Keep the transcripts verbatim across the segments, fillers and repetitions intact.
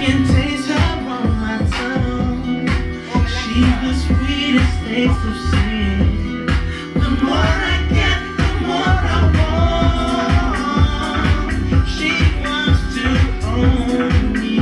can taste her on my tongue. She's the sweetest taste of sin. The more I get, the more I want. She wants to own me.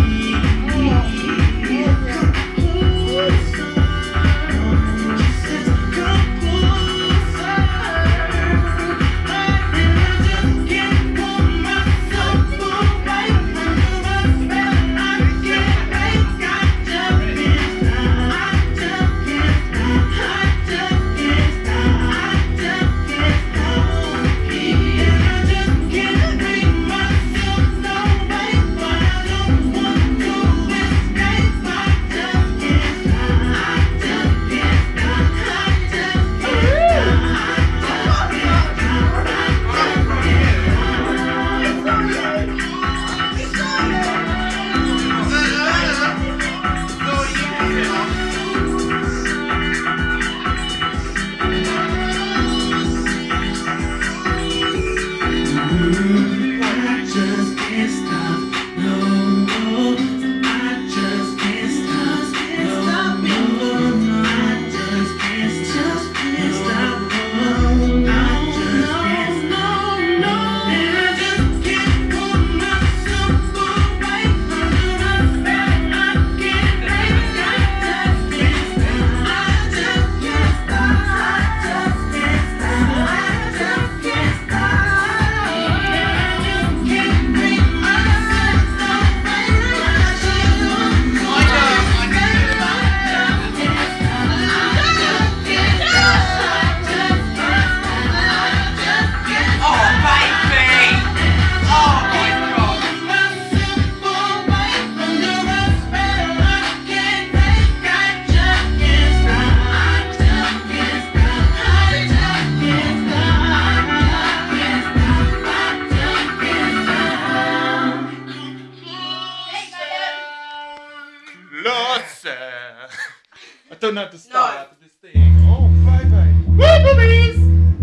I don't know how to start no. this thing. Oh, baby. Woo, boobies!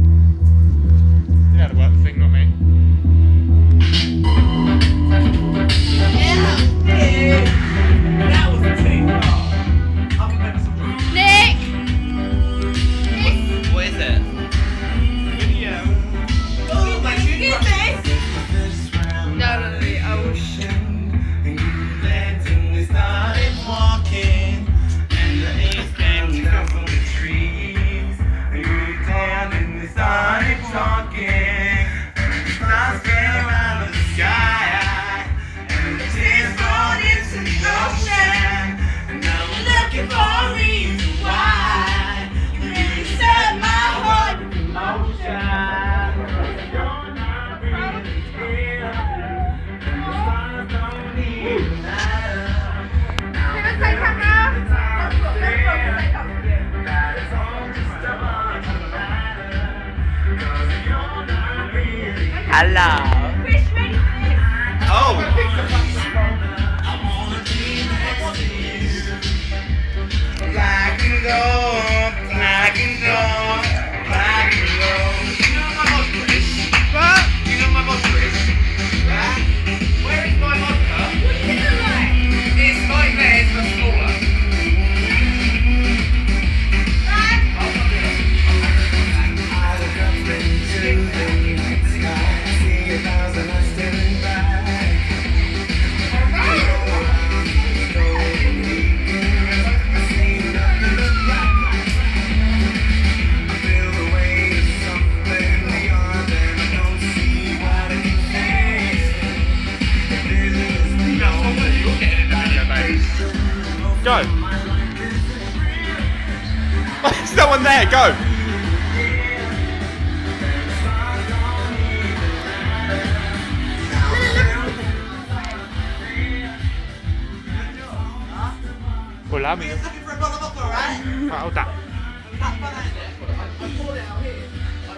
You had to work the thing, not me. Yeah. That was the thing. Nick! What is it? Video. Oh, my goodness! No, no, no. Oh, shit. Hello. Oh. Black and gold, black and gold, black and gold. You know my vodka is? What? You know my vodka is? Right? Where is my vodka? What is it like? It's like this, but smaller. Go. There's no one there. Go. Hola, amigo. Looking for a bottle of vodka, right? Right, hold that. That banana. I poured it out here.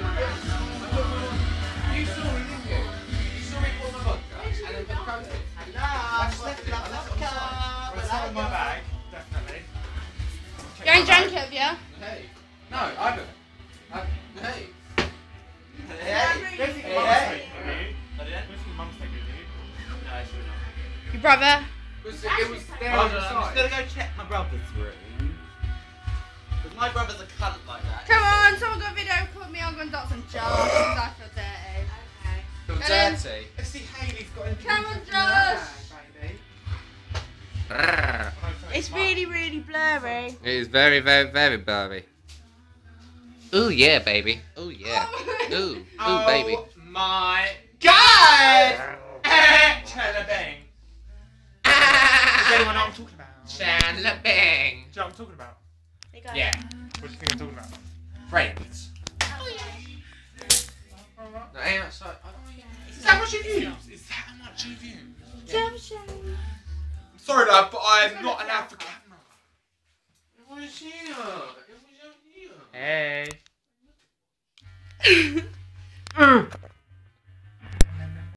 You saw me, didn't you? You saw me pour my vodka and then put the crumbs in. Hello. I just left it up in the cup. It's not in my bag, definitely. You ain't drank it, have you? Hey. No, I haven't. I, hey. Hey. Hey, hey. Hey. Mum's taking you. No, it's really not. Your brother? was, it was there Hold on on, the I'm just side. gonna go check my brother's room. Because my brother's a cunt like that. Come on, someone got a video called me. I'm going to dot some jars because I feel dirty. Okay. Feel Get in. dirty. Let's see Hayley's got anything. Come on, to do Josh. baby. Brrr. It's really, really blurry. It is very, very, very blurry. Ooh yeah, baby. Ooh yeah. Ooh, ooh, Oh baby. my God! Chandler Bing. Does anyone know what I'm talking about? Chandler Bing. Do you know what I'm talking about? They go. Yeah. What do you think I'm talking about? Friends. Oh, yeah. No, ain't outside. Is that what you've used? Is that how much you've used? Jump shot. Sorry, love, but I'm not allowed to